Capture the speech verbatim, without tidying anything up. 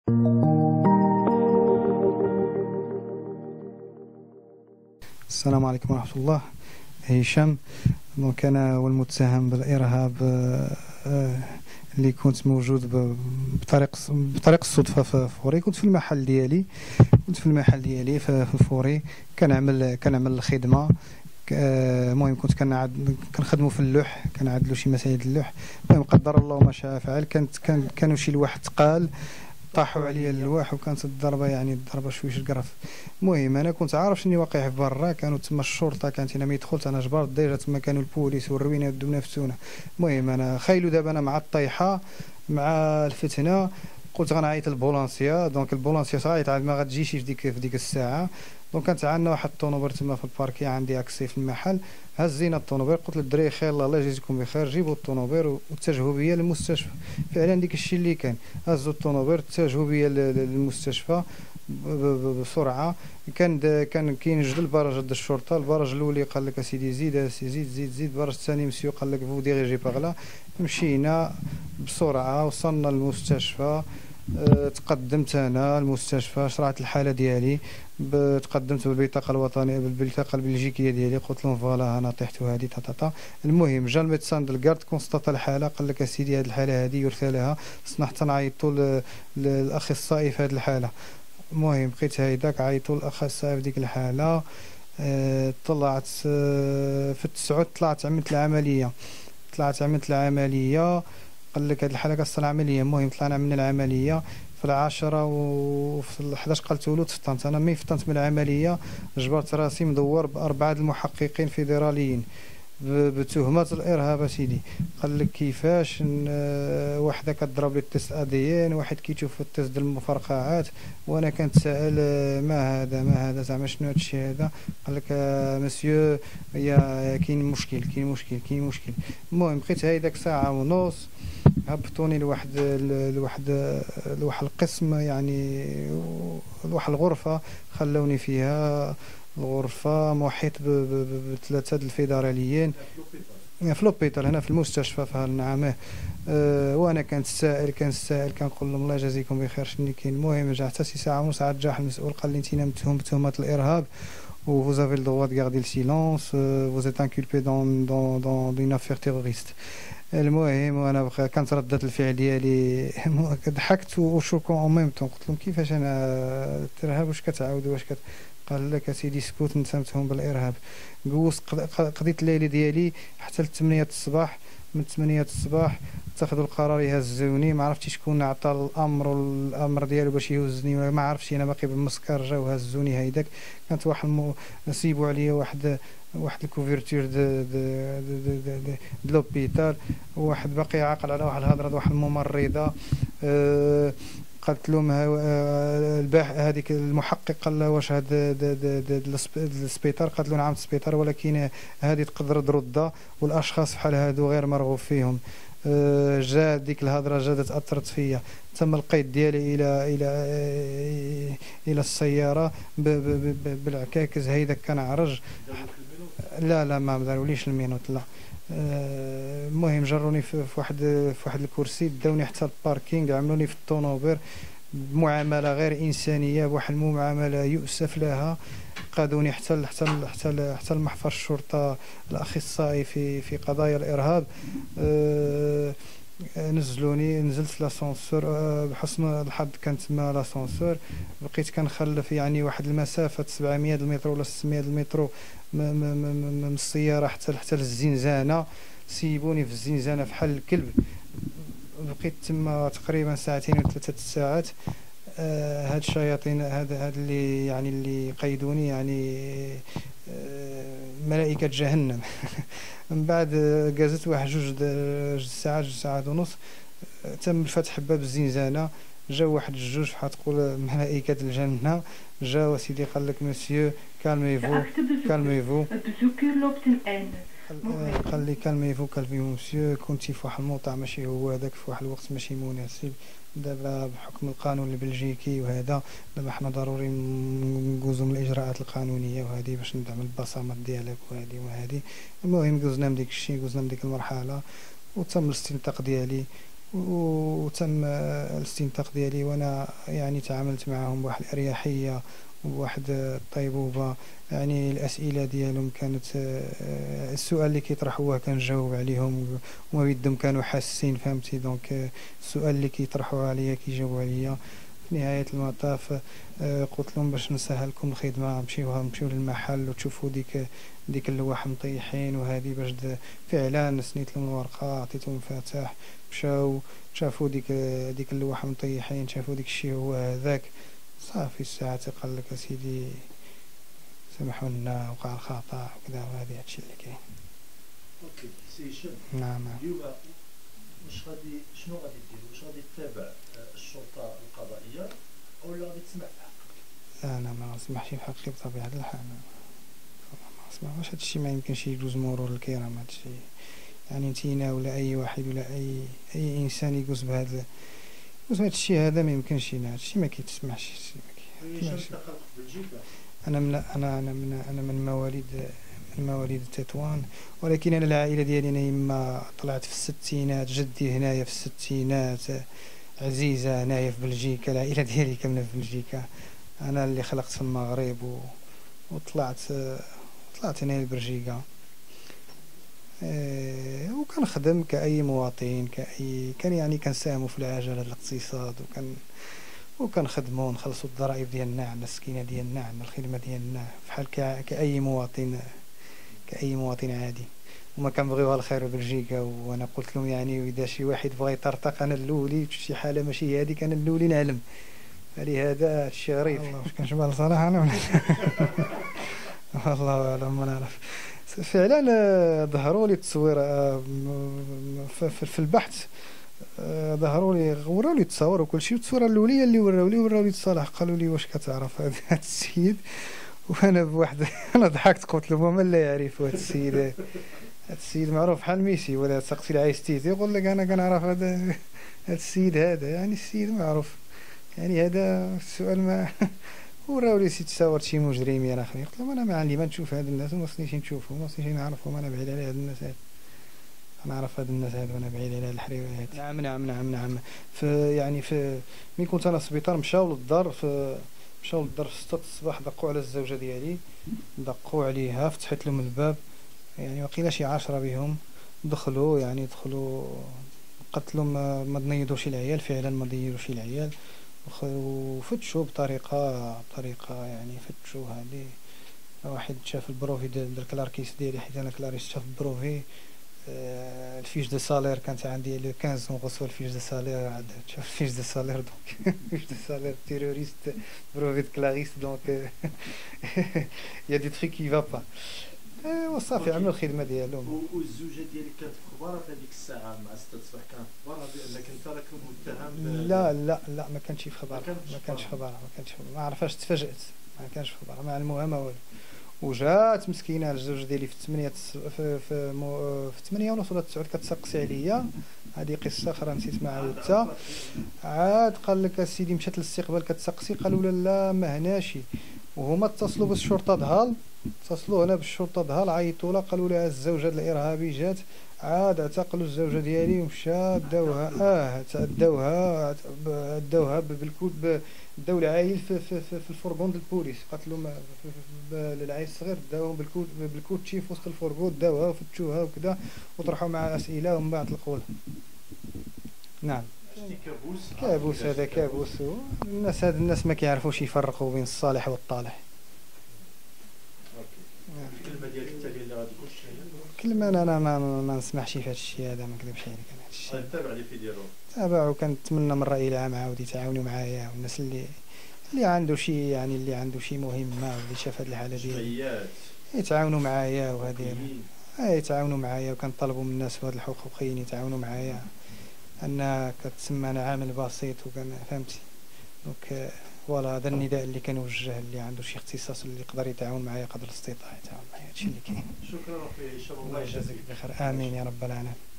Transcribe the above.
السلام عليكم ورحمة الله. هشام، دونك أنا والمتهم بالإرهاب آه، اللي كنت موجود بطريق بطريق الصدفة في فوري. كنت في المحل ديالي كنت في المحل ديالي في فوري، كنعمل كنعمل الخدمة. المهم كنت كنعد كنخدموا في اللوح، كنعدلوا شي مسائل اللوح. المهم قدر الله ما شاء فعل، كانت كان كانوا شي لواحد تقال طاحوا عليا اللواح، وكانت الضربه يعني الضربه شويش القرف. المهم انا كنت عارف شني واقع في برا، كانوا تما الشرطه كانت هنا ملي دخلت انا جبرت ديجا تما كانوا البوليس والروينه يدو نفسونا. المهم انا خايلو دابا انا مع الطيحه مع الفتنه، قلت غنعيط للبولانسيا. دونك البولانسيا صايت عاد ما غتجيش في ديك في ديك الساعه. دونك كانت عندنا واحد الطونوبيل تما في الباركي عندي اكسي في المحل. هزينا الطونوبيل، قلت للدراري خير الله الله يجازيكم بخير، جيبوا الطونوبيل واتجهوا بيا للمستشفى. فعلا ديك الشيء اللي كان، هزوا الطونوبيل اتجهوا بيا للمستشفى بسرعه. كان كان كاين جوج البراج د الشرطه. البراج الاولي قال لك اسيدي زيد زيد زيد زيد، البراج الثاني مسيو قال لك فو ديريجي باغلا. مشينا بسرعه وصلنا للمستشفى. أه تقدمت انا المستشفى، شرحت الحاله ديالي، تقدمت بالبطاقه الوطنيه بالبطاقه البلجيكيه ديالي، قلت لهم فوالا انا طيحت هذه تاتا. المهم جا الميدسان ديال الكارد كونستاطا الحاله، قال لك اسيدي هذه الحاله هذه يرثى لها، خصنا حتى نعيطوا للاخصائي في هذه الحاله. المهم بقيت هيداك عيطوا للاخصائي في ديك الحاله. أه طلعت أه في التسعود طلعت عملت العمليه طلعت عملت العمليه قال لك هذه الحاله كتصل عمليه. المهم طلعنا من العمليه في العاشرة وفي الحداش قالت ولود فطنت. انا مي فطنت من العمليه جبرت راسي مدور باربعه المحققين فيدراليين بتهمه الارهاب اسيدي. قال لك كيفاش وحده كتضرب لي التيست ادي ان، واحد كيشوف التيست ديال المفرقعات، وانا كنتسائل ما هذا ما هذا زعما شنو هذا الشيء هذا. قال لك مسيو يا كاين مشكل كاين مشكل كاين مشكل. المهم بقيت هيداك ساعه ونص، هبطوني لواحد لواحد لواحد القسم يعني لواحد الغرفه، خلوني فيها الغرفه محيط بثلاثه الفيدراليين في لوبيتال هنا في المستشفى في هالنعامه. أه وانا كنتسائل كنتسائل كنقول لهم الله يجازيكم بخير شنو كاين. المهم رجع حتى شي ساعه ونص عاد جا المسؤول قال لي انت متهم بتهمه الارهاب و vous avez le droit de garder le silence, vous êtes inculpé dans dans dans une affaire terroriste. المهم وانا بقى كانت ردة الفعل ديالي ضحكت وشوكو اون ميم طون. قلت لهم كيفاش انا الارهاب واش كتعاود واش كت... قال لك اسيدي سكوت انت متهم بالارهاب. قوس قضيت الليله ديالي حتى ل ثمانية الصباح. من ثمانية الصباح اتخذوا القرار يهزوني، ما عرفتش شكون عطى الامر الامر ديالو باش يهزني، ما عرفتش انا باقي بالمسكر. جاو هزوني هيداك. كانت واحد الم... نصيبوا عليا واحد واحد الكوفرتور د د د د لوبيتال. واحد باقي عاقل على واحد الهضره واحد الممرضه. أه قالت لهم الباح هذيك المحقق قال له واش هذا السبيطار؟ قالت له نعم السبيطار، ولكن هذه تقدر تردها والاشخاص بحال هادو غير مرغوب فيهم. أه جا ديك الهضره جات اثرت فيا. تم القيد ديالي الى الى الى السياره بالعكاكز. هيداك كان عرج. لا لا ما داروليش المينوت لا. المهم أه جروني في واحد في واحد الكرسي، داوني حتى الباركينغ، عملوني في الطونوبيل بمعامله غير انسانيه، بواحد المعامله يؤسف لها. قادوني حتى حتى حتى حتى المحفظ الشرطه الاخصائي في في قضايا الارهاب. أه نزلوني نزلت لاسانسور. أه بحسن الحظ كانت تما لاسانسور. بقيت كنخلف يعني واحد المسافه سبعمية المتر ولا ستمية المتر من السياره حتى حتى للزنزانه. سيبوني في الزنزانه فحال الكلب. بقيت تما تقريبا ساعتين ولا ثلاثه ساعات. آه هاد الشياطين هاد هاد اللي يعني اللي قيدوني يعني آه ملائكه جهنم. من بعد جازت واحد جوج جوج ساعات جوج ساعات ونص تم فتح باب الزنزانه. جا واحد الجوج بحال تقول ملائكه الجنه. جا سيدي قال لك مسيو كالميفو كالميفو. قال لي كالميفو كالميفو مسيو، كنتي في واحد الموضع ماشي هو هذاك، في واحد الوقت ماشي مناسب. دابا بحكم القانون البلجيكي وهذا دابا حنا ضروري ندوزو من الاجراءات القانونيه وهذه باش ندعم البصمات ديالك وهذه وهذه. المهم دوزنا من ديك الشيء دوزنا من ديك المرحله وتم الاستنطاق ديالي وتم الاستنطاق ديالي، وانا يعني تعاملت معهم بواحد الاريحيه وبواحد الطيبوبه. يعني الاسئله ديالهم كانت، السؤال اللي كيطرحوه كنجاوب عليهم وما بيدهم كانوا حاسين، فهمتي؟ دونك السؤال اللي كيطرحوه عليا كيجاوبوا عليا. في نهايه المطاف آه، قلت لهم باش نسهل لكم الخدمه نمشيو نمشيو للمحل وتشوفوا ديك ديك اللوح مطيحين وهذه باش د- فعلا سنيت لهم الورقه، عطيتهم مفاتح، مشاو شافوا ديك ديك اللوح مطيحين، شافوا ديك الشيء هو هذاك. صافي الساعه قال لك اسيدي سامحوا لنا وقع الخطا وكذا، وهذه هادشي اللي كاين. اوكي سي هشام، نعم نعم. اليوم واش غادي شنو غادي دير؟ واش غادي تتابع الشرطه القضائيه ولا غادي تسمع في حقك؟ لا انا ما نسمحش في حقي بطبيعه الحال، ما نسمح. واش هادشي ما يمكنش يجوز مرور الكرام هادشي؟ يعني نتينا ولا اي واحد ولا اي اي انسان يجوز بهذا يجوز بهذا الشيء هذا، ما يمكنش لينا هادشي، ما كيتسمعش هادشي ما هشام كيتسمعش. انت خلق في بلجيكا؟ انا من انا انا من انا من مواليد من مواليد تطوان، ولكن انا العائله ديالي انا يما طلعت في الستينات، جدي هنايا في الستينات، عزيزه هنايا في بلجيكا، العائله ديالي كامله في بلجيكا. انا اللي خلقت في المغرب و... وطلعت طلعت هنا لبلجيكا. إيه، وكنخدم كأي مواطن، كأي كان يعني كنساهموا في العجلة الاقتصاد، وكان وكنخدموا ونخلصوا الضرائب ديالنا، عندنا السكينة ديالنا، عندنا الخدمة ديالنا بحال ك- كأي مواطن، كأي مواطن عادي. وما كنبغيوها الخير لبلجيكا. وانا قلت لهم يعني اذا شي واحد بغى يطرطق انا الاولي، في شي حالة ماشي هذيك انا الاولي نعلم. فلهذا الشيء غريب. والله واش كنشبه الصراحة انا والله اعلم ما نعرف. فعلا آه، ظهروا لي التصوير آه، م- ف- ف- في البحث. آه، ظهروا لي وراو لي التصاور وكل شيء. التصويره الاوليه اللي وراو لي وراو لي الصالح، قالوا لي واش كتعرف هذا هاد السيد؟ وانا بواحد انا ضحكت قلت لهم من لا يعرف هذا السيد. هذا السيد معروف بحال ميسي، ولا تسقسي العايز تيتي يقول لك انا كنعرف هذا هذا السيد هذا، يعني السيد معروف. يعني هذا السؤال ما وراو لي سيت صورت شي مجرمين اخرين. قلت لهم انا ما عندي ما نشوف هاد الناس وما خصنيش نشوفهم، ما خصنيش نعرفهم، انا بعيد على هاد الناس هاد. انا عارف هاد الناس هاد وانا بعيد على الحريوات. نعم نعم نعم نعم. في يعني في ملي كنت انا في السبيطار مشاو للدار، في مشاو للدار في ستة الصباح، دقوا على الزوجه ديالي، دقوا عليها، فتحت لهم الباب، يعني وقيلا شي عشرة بهم. دخلوا يعني دخلوا، قلت لهم ما ما تنيضوش العيال، فعلا ما ضيروش العيال. وخ- وفتشوا بطريقة بطريقة يعني فتشوا هذه. واحد شاف البروفي ديال ديال الكلاركيس ديالي، حيت انا كلاريس شاف البروفي. آه، الفيش دو سالير كانت عندي لو خمسة نغصوا الفيش دو سالير، عاد شاف الفيش دو سالير دونك فيش دو سالير تيروريست بروفي دو كلاريس دونك يا دي تريك كي فا با. وصافي عملوا الخدمة ديالهم. والزوجه ديالك كانت في خبارة في هذيك الساعه مع ستة الصباح، كانت في خبارة بانك انت راك متهم؟ لا لا لا ما كانش في خبر، ما كانتش ما في كانش في خبر. خبر، ما كانش في خبر. ما عرفاش، تفاجأت ما كانش في خبر، مع المهم والو. وجات مسكينه الزوج ديالي في ثمانية في في, مو في ثمانية ونص ولا تسعة كتسقسي عليا. هذه قصه اخرى نسيت ما عاودتها. عاد قال لك اسيدي مشات للاستقبال كتسقسي، قالوا لا لا ما هناش. وهما اتصلوا بالشرطه دهال، اتصلوا هنا بالشرطه دهال، عيطوا لها قالوا لها الزوجه الارهابي جات. عاد اعتقلوا الزوجه ديالي ومشى داوها، اه داوها داوها بالكود، داو العايل في في في, في الفرقون ديال البوليس. قالت لهم العايل الصغير داوهم بالكود بالكوتشي في وسط الفرقون، داوها وفتشوها وكذا وطرحوا معها اسئله ومن بعد طلقوها. نعم شتي كابوس؟ كابوس، هذا كابوس. الناس هاد الناس ما كيعرفوش يفرقوا بين الصالح والطالح. اوكي. الكلمه ديالك التاليه اللي غادي تقول شنو هي؟ كلمة انا انا ما, ما نسمحش في هذا الشيء هذا، ما نكذبش عليك. انا هذا الشيء غادي تتابع لي فيديو. تابعوا، كنتمنى من الرأي العام عاود يتعاونوا معايا، والناس اللي اللي عنده شي يعني اللي عنده شي مهمة واللي شاف هذه الحالة ديالي جمعيات يتعاونوا معايا. وهذه حقوقيين. آه يتعاونوا معايا، وكنطلبوا من الناس في هاد الحقوقيين يتعاونوا معايا. انا كتسمى انا عامل بسيط وكان فهمتي. دونك فوالا هذا النداء اللي كنوجه، اللي عنده شي اختصاص اللي يقدر يتعاون معايا قدر الاستطاعة يتعاون معايا. هادشي اللي كاين. شكرا اخويا هشام، الله يجازيك بخير، امين يا رب العالمين.